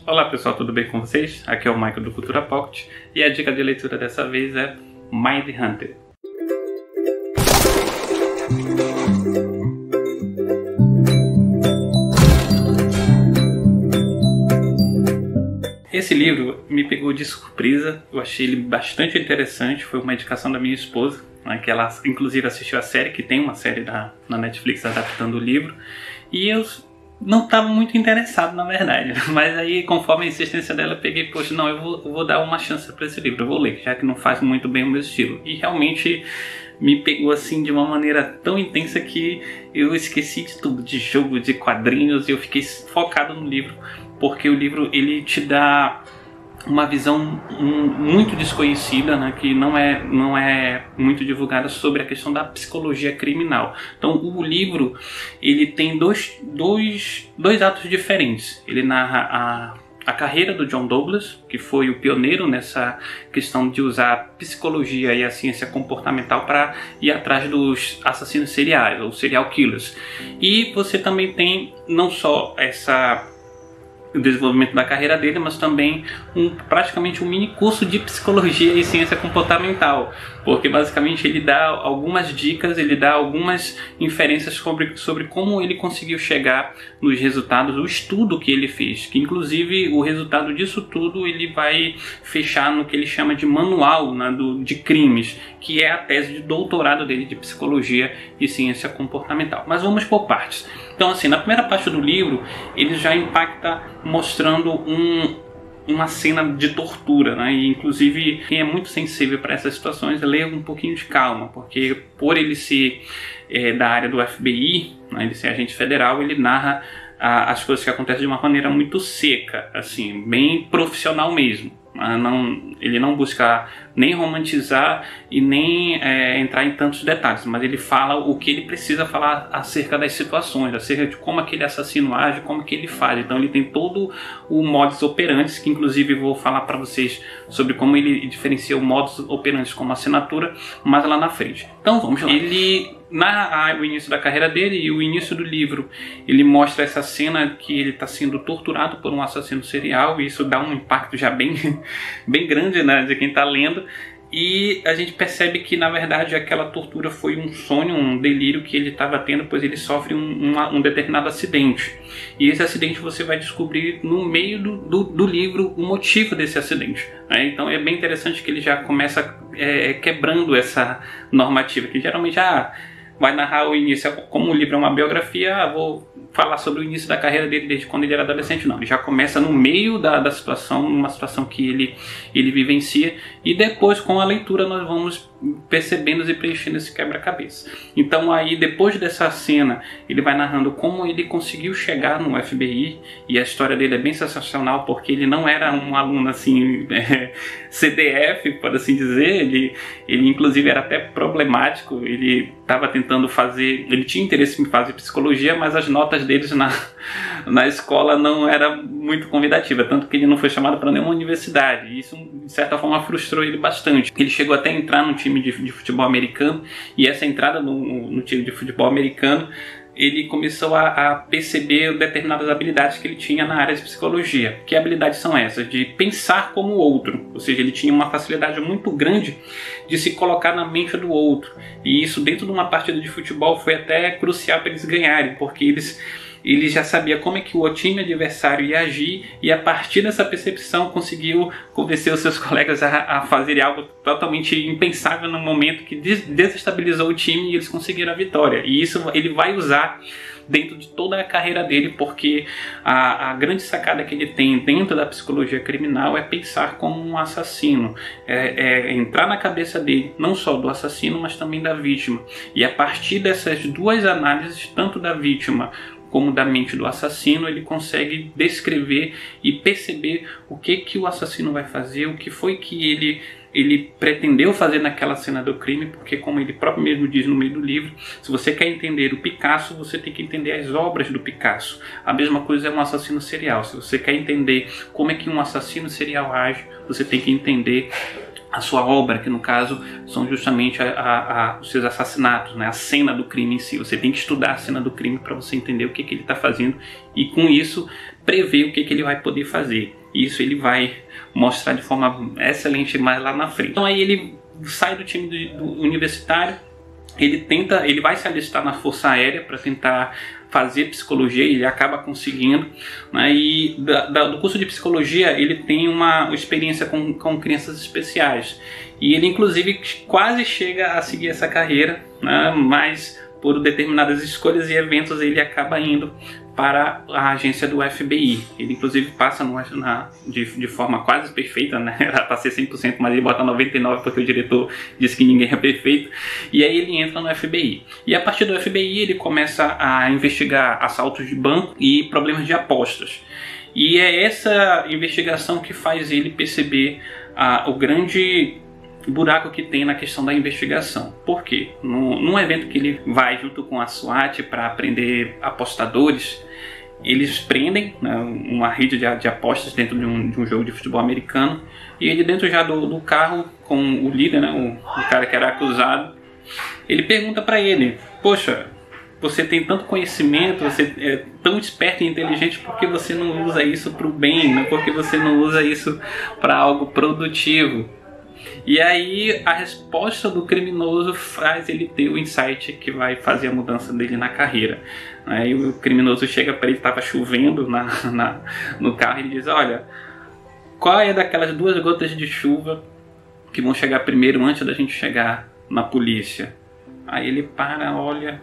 Olá pessoal, tudo bem com vocês? Aqui é o Michael do Cultura Pocket e a dica de leitura dessa vez é Mindhunter. Esse livro me pegou de surpresa, eu achei ele bastante interessante, foi uma indicação da minha esposa, né, que ela inclusive assistiu a série, que tem uma série na Netflix adaptando o livro, e eu não estava muito interessado na verdade, mas aí conforme a insistência dela eu peguei, poxa, não, eu vou dar uma chance para esse livro, eu vou ler, já que não faz muito bem o meu estilo, e realmente me pegou assim de uma maneira tão intensa que eu esqueci de tudo, de jogo, de quadrinhos, e eu fiquei focado no livro, porque o livro ele te dá uma visão muito desconhecida, né, que não é muito divulgada sobre a questão da psicologia criminal. Então o livro ele tem dois atos diferentes. Ele narra a carreira do John Douglas, que foi o pioneiro nessa questão de usar a psicologia e a ciência comportamental para ir atrás dos assassinos seriais, ou serial killers. E você também tem não só o desenvolvimento da carreira dele, mas também praticamente um mini curso de psicologia e ciência comportamental, porque basicamente ele dá algumas dicas, ele dá algumas inferências sobre como ele conseguiu chegar nos resultados, o estudo que ele fez, que inclusive o resultado disso tudo ele vai fechar no que ele chama de manual, né, de crimes, que é a tese de doutorado dele de psicologia e ciência comportamental. Mas vamos por partes. Então assim, na primeira parte do livro ele já impacta mostrando uma cena de tortura, né? E inclusive quem é muito sensível para essas situações lê um pouquinho de calma, porque por ele ser da área do FBI, né, ele ser agente federal, ele narra as coisas que acontecem de uma maneira muito seca, assim, bem profissional mesmo. Ele não busca nem romantizar e nem entrar em tantos detalhes, mas ele fala o que ele precisa falar acerca das situações, acerca de como aquele assassino age, como que ele faz. Então ele tem todo o modus operandi, que inclusive vou falar para vocês sobre como ele diferencia o modus operandi como assinatura mais lá na frente. Então vamos lá. Ele narra o início da carreira dele e o início do livro. Ele mostra essa cena que ele está sendo torturado por um assassino serial, e isso dá um impacto já bem grande, né, de quem está lendo. E a gente percebe que na verdade aquela tortura foi um sonho, um delírio que ele estava tendo, pois ele sofre um determinado acidente. E esse acidente você vai descobrir no meio do livro o motivo desse acidente, né? Então é bem interessante que ele já começa quebrando essa normativa, que geralmente vai narrar o início, como o livro é uma biografia, vou falar sobre o início da carreira dele desde quando ele era adolescente. Não, ele já começa no meio da situação, numa situação que ele vivencia, e depois com a leitura nós vamos percebendo e preenchendo esse quebra-cabeça. Então aí depois dessa cena ele vai narrando como ele conseguiu chegar no FBI, e a história dele é bem sensacional, porque ele não era um aluno assim CDF, por assim dizer, ele inclusive era até problemático, ele estava tentando ele tinha interesse em fazer psicologia, mas as notas deles na escola não era muito convidativa, tanto que ele não foi chamado para nenhuma universidade, e isso de certa forma frustrou ele bastante. Ele chegou até a entrar no time de futebol americano, e essa entrada no time de futebol americano ele começou a perceber determinadas habilidades que ele tinha na área de psicologia. Que habilidades são essas? De pensar como o outro, ou seja, ele tinha uma facilidade muito grande de se colocar na mente do outro, e isso dentro de uma partida de futebol foi até crucial para eles ganharem, porque ele já sabia como é que o time adversário ia agir, e a partir dessa percepção conseguiu convencer os seus colegas a fazerem algo totalmente impensável no momento, que desestabilizou o time, e eles conseguiram a vitória. E isso ele vai usar dentro de toda a carreira dele, porque a grande sacada que ele tem dentro da psicologia criminal é pensar como um assassino, entrar na cabeça dele, não só do assassino, mas também da vítima. E a partir dessas duas análises, tanto da vítima como da mente do assassino, ele consegue descrever e perceber o que o assassino vai fazer, o que foi que ele pretendeu fazer naquela cena do crime, porque como ele próprio mesmo diz no meio do livro, se você quer entender o Picasso, você tem que entender as obras do Picasso. A mesma coisa é um assassino serial. Se você quer entender como é que um assassino serial age, você tem que entender a sua obra, que no caso são justamente os seus assassinatos, né? A cena do crime em si. Você tem que estudar a cena do crime para você entender o que ele está fazendo, e com isso prever o que ele vai poder fazer. Isso ele vai mostrar de forma excelente mais lá na frente. Então aí ele sai do time do universitário, ele vai se alistar na Força Aérea para tentar fazer psicologia, ele acaba conseguindo, né? E do curso de psicologia ele tem uma experiência com crianças especiais, e ele inclusive quase chega a seguir essa carreira, né? Mas por determinadas escolhas e eventos ele acaba indo para a agência do FBI. Ele inclusive passa de forma quase perfeita, né? Era para ser 100%, mas ele bota 99% porque o diretor disse que ninguém é perfeito. E aí ele entra no FBI. E a partir do FBI ele começa a investigar assaltos de banco e problemas de apostas. E é essa investigação que faz ele perceber o grande buraco que tem na questão da investigação. Por quê? Num evento que ele vai junto com a SWAT para prender apostadores, eles prendem, né, uma rede de apostas dentro de um jogo de futebol americano, e ele dentro já do carro com o líder, né, o cara que era acusado, ele pergunta para ele: poxa, você tem tanto conhecimento, você é tão esperto e inteligente, por que você não usa isso para o bem, né? Por que você não usa isso para algo produtivo? E aí a resposta do criminoso faz ele ter o insight que vai fazer a mudança dele na carreira. Aí o criminoso chega para ele, estava chovendo no carro, e ele diz: olha, qual é daquelas 2 gotas de chuva que vão chegar primeiro antes da gente chegar na polícia? Aí ele para, olha,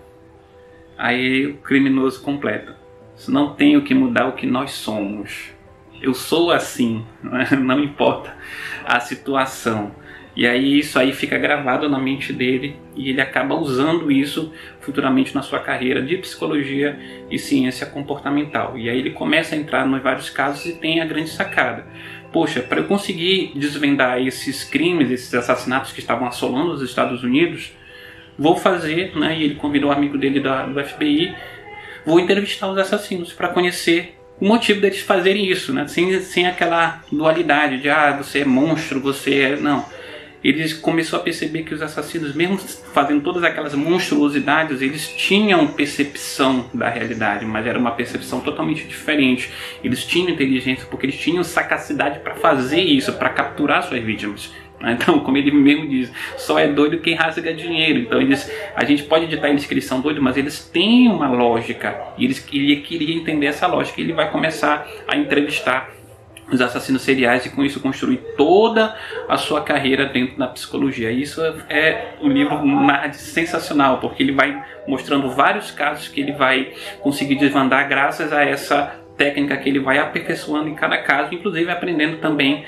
aí o criminoso completa: não tenho que mudar o que nós somos. Eu sou assim, não importa a situação. E aí isso aí fica gravado na mente dele, e ele acaba usando isso futuramente na sua carreira de psicologia e ciência comportamental. E aí ele começa a entrar nos vários casos e tem a grande sacada: poxa, para eu conseguir desvendar esses crimes, esses assassinatos que estavam assolando os Estados Unidos, vou fazer, né? E ele convidou um amigo dele do FBI, vou entrevistar os assassinos para conhecer o motivo deles fazerem isso, né? Sem aquela dualidade de você é monstro, você é... Não. Eles começou a perceber que os assassinos, mesmo fazendo todas aquelas monstruosidades, eles tinham percepção da realidade, mas era uma percepção totalmente diferente. Eles tinham inteligência porque eles tinham sagacidade para fazer isso, para capturar suas vítimas. Então, como ele mesmo diz, só é doido quem rasga dinheiro. Então a gente pode ditar eles que eles são doidos, mas eles têm uma lógica, e ele queria entender essa lógica. Ele vai começar a entrevistar os assassinos seriais e com isso construir toda a sua carreira dentro da psicologia. Isso é um livro sensacional, porque ele vai mostrando vários casos que ele vai conseguir desvendar graças a essa técnica que ele vai aperfeiçoando em cada caso, inclusive aprendendo também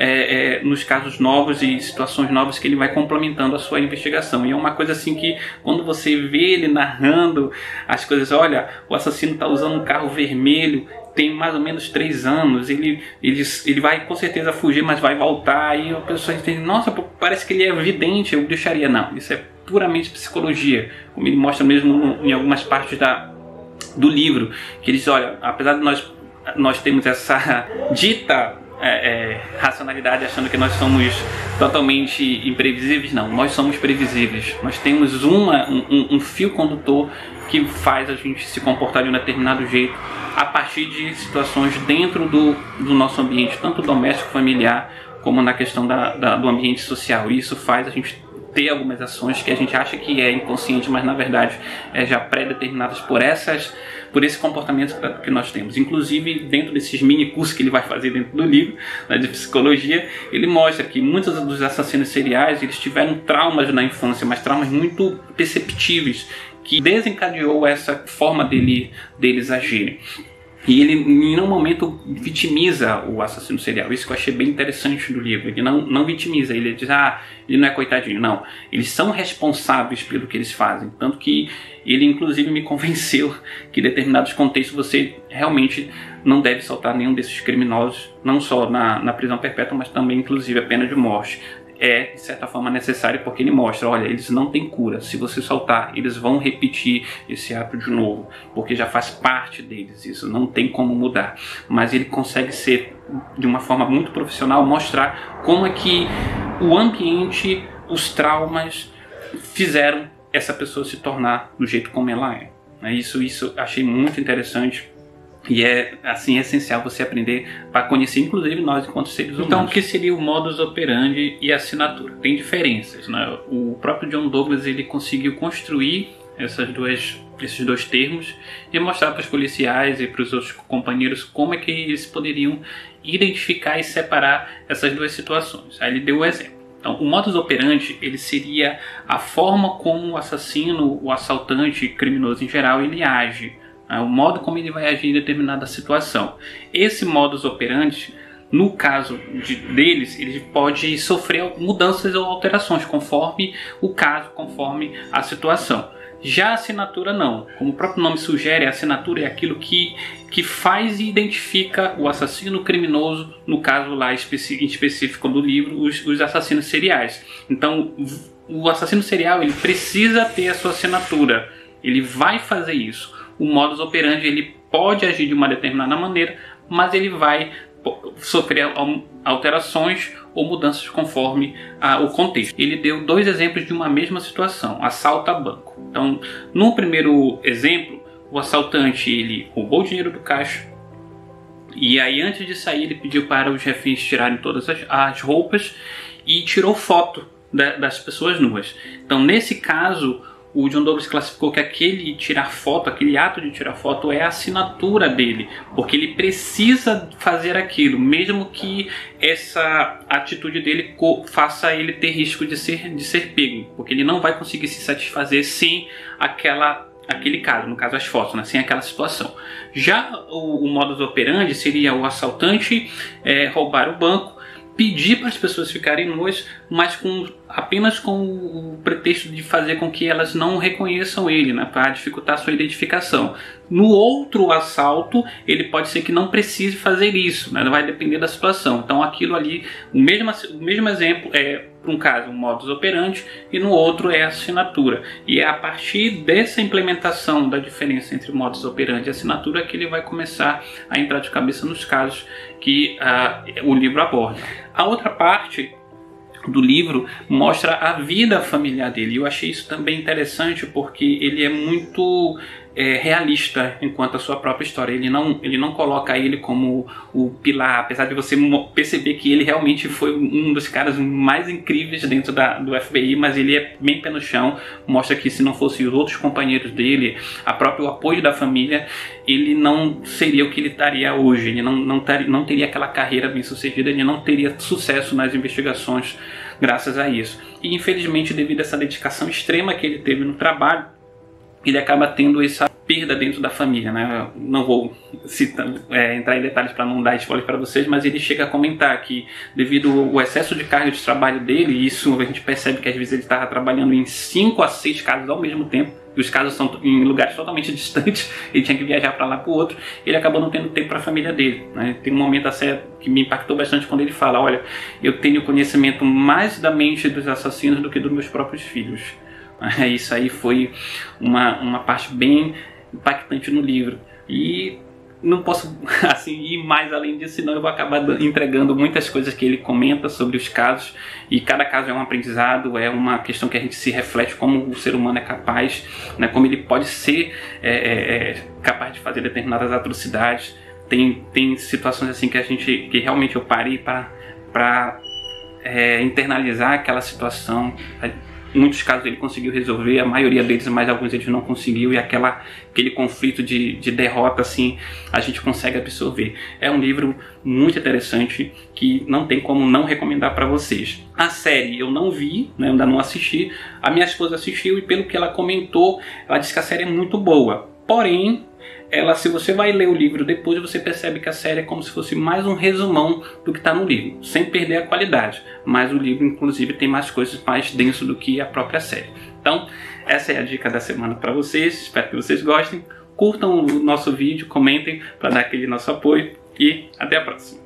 nos casos novos e situações novas que ele vai complementando a sua investigação. E é uma coisa assim que quando você vê ele narrando as coisas, olha, o assassino está usando um carro vermelho, tem mais ou menos 3 anos, ele vai com certeza fugir, mas vai voltar, e a pessoa entende: nossa, parece que ele é vidente, eu deixaria. Não, isso é puramente psicologia, como ele mostra mesmo em algumas partes do livro, que eles, olha, apesar de nós termos essa dita racionalidade, achando que nós somos totalmente imprevisíveis, não, nós somos previsíveis. Nós temos um fio condutor que faz a gente se comportar de um determinado jeito a partir de situações dentro do nosso ambiente, tanto doméstico, familiar, como na questão do ambiente social. E isso faz a gente ter algumas ações que a gente acha que é inconsciente, mas na verdade já pré-determinadas por esse comportamento que nós temos. Inclusive, dentro desses mini cursos que ele vai fazer dentro do livro, né, de psicologia, ele mostra que muitos dos assassinos seriais, eles tiveram traumas na infância, mas traumas muito perceptíveis, que desencadeou essa forma deles agirem. E ele em nenhum momento vitimiza o assassino serial. Isso que eu achei bem interessante do livro. Ele não vitimiza, ele diz: ele não é coitadinho. Não, eles são responsáveis pelo que eles fazem. Tanto que ele inclusive me convenceu que em determinados contextos você realmente não deve soltar nenhum desses criminosos, não só na prisão perpétua, mas também inclusive a pena de morte. É, de certa forma, necessário, porque ele mostra: olha, eles não têm cura. Se você soltar, eles vão repetir esse ato de novo, porque já faz parte deles, isso não tem como mudar. Mas ele consegue ser, de uma forma muito profissional, mostrar como é que o ambiente, os traumas fizeram essa pessoa se tornar do jeito como ela é. Isso achei muito interessante. E é assim essencial você aprender para conhecer, inclusive nós enquanto seres humanos. Então, o que seria o modus operandi e a assinatura? Tem diferenças, né? O próprio John Douglas ele conseguiu construir esses dois termos e mostrar para os policiais e para os outros companheiros como é que eles poderiam identificar e separar essas duas situações. Aí ele deu o exemplo. Então, o modus operandi ele seria a forma como o assassino, o assaltante, criminoso em geral, ele age. O modo como ele vai agir em determinada situação. Esse modus operandi, no caso deles, ele pode sofrer mudanças ou alterações conforme o caso, conforme a situação. Já a assinatura não. Como o próprio nome sugere, a assinatura é aquilo que faz e identifica o assassino criminoso, no caso lá em específico do livro, os assassinos seriais. Então, o assassino serial ele precisa ter a sua assinatura. Ele vai fazer isso. O modus operandi ele pode agir de uma determinada maneira, mas ele vai sofrer alterações ou mudanças conforme o contexto. Ele deu dois exemplos de uma mesma situação, assalto a banco. Então, no primeiro exemplo, o assaltante ele roubou o dinheiro do caixa e aí antes de sair ele pediu para os reféns tirarem todas as roupas e tirou foto das pessoas nuas. Então, nesse caso, o John Douglas classificou que aquele ato de tirar foto é a assinatura dele, porque ele precisa fazer aquilo, mesmo que essa atitude dele faça ele ter risco de ser pego, porque ele não vai conseguir se satisfazer sem aquele caso, no caso as fotos, né, sem aquela situação. Já o modus operandi seria o assaltante roubar o banco, pedir para as pessoas ficarem nuas, mas apenas com o pretexto de fazer com que elas não reconheçam ele, né, para dificultar a sua identificação. No outro assalto, ele pode ser que não precise fazer isso, né, vai depender da situação. Então aquilo ali, o mesmo exemplo é, para um caso, um modus operandi e no outro é a assinatura. E é a partir dessa implementação da diferença entre modus operandi e assinatura que ele vai começar a entrar de cabeça nos casos que o livro aborda. A outra parte do livro mostra a vida familiar dele. Eu achei isso também interessante porque ele é muito realista enquanto a sua própria história. Ele não coloca ele como o pilar, apesar de você perceber que ele realmente foi um dos caras mais incríveis dentro do FBI, mas ele é bem pé no chão, mostra que se não fossem os outros companheiros dele, o próprio apoio da família, ele não seria o que ele estaria hoje, ele não teria aquela carreira bem sucedida, ele não teria sucesso nas investigações graças a isso. E infelizmente, devido a essa dedicação extrema que ele teve no trabalho, ele acaba tendo essa perda dentro da família, né? Não vou entrar em detalhes para não dar spoiler para vocês, mas ele chega a comentar que devido ao excesso de carga de trabalho dele, isso a gente percebe que às vezes ele estava trabalhando em 5 a 6 casos ao mesmo tempo, e os casos são em lugares totalmente distantes, ele tinha que viajar para lá para o outro, ele acabou não tendo tempo para a família dele, né? Tem um momento assim que me impactou bastante quando ele fala, olha, eu tenho conhecimento mais da mente dos assassinos do que dos meus próprios filhos. Isso aí foi uma parte bem impactante no livro e não posso assim ir mais além disso, senão eu vou acabar entregando muitas coisas que ele comenta sobre os casos, e cada caso é um aprendizado, é uma questão que a gente se reflete como o ser humano é capaz, né, como ele pode ser capaz de fazer determinadas atrocidades. Tem situações assim que realmente eu parei para internalizar aquela situação. Em muitos casos ele conseguiu resolver, a maioria deles, mas alguns eles não conseguiu, e aquele conflito de derrota assim, a gente consegue absorver. É um livro muito interessante que não tem como não recomendar para vocês. A série eu não vi, né, ainda não assisti, a minha esposa assistiu e pelo que ela comentou, ela disse que a série é muito boa. Porém, se você vai ler o livro depois, você percebe que a série é como se fosse mais um resumão do que está no livro, sem perder a qualidade. Mas o livro, inclusive, tem mais coisas mais denso do que a própria série. Então, essa é a dica da semana para vocês. Espero que vocês gostem. Curtam o nosso vídeo, comentem para dar aquele nosso apoio e até a próxima.